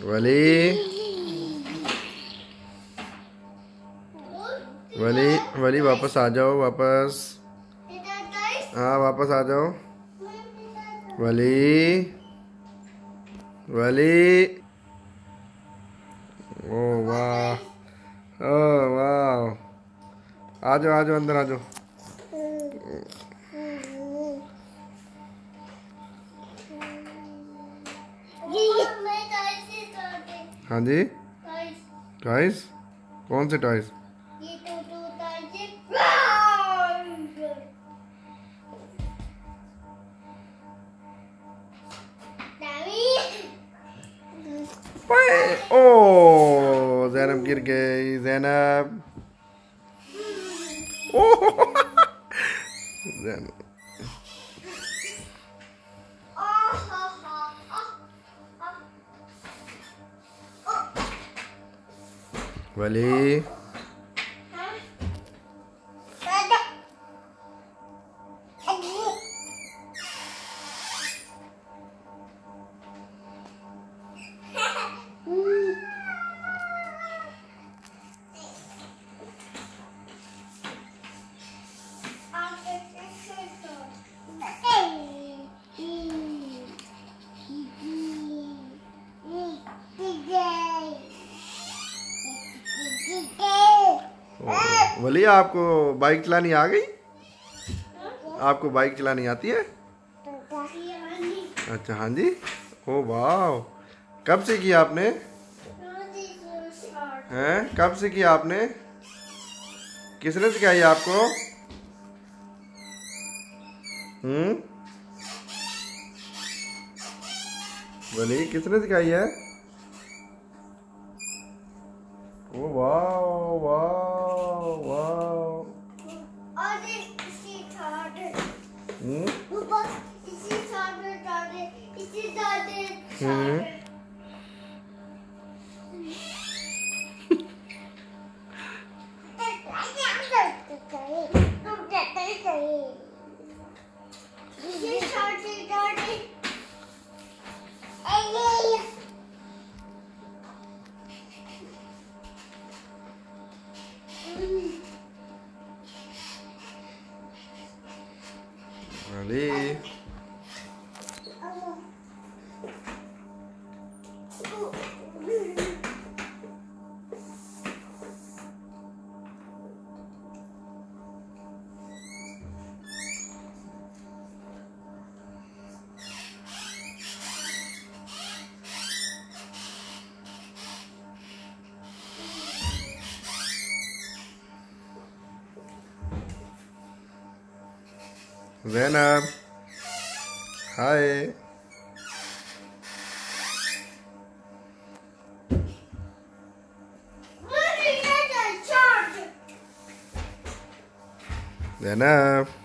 वली वली वली वापस आ जाओ, वापस। हाँ वापस आ जाओ वली। वली ओ वाह, ओ वाह, आ जाओ आ जाओ, अंदर आ जाओ। हाँ जी, टॉयज? कौन से टॉयज? ओ ज़ैनब गिर गई, ज़ैनब। ओह ज़ैनब। वली वली, आपको बाइक चलानी आ गई? आपको बाइक चलानी आती है? अच्छा हाँ जी। ओ वाह, कब से किया आपने? हैं, कब से किया आपने? किसने सिखाई आपको? वली, किसने सिखाई है? ओ वाह वाह वाह। वली ज़ैनब, हाय। ज़ैनब।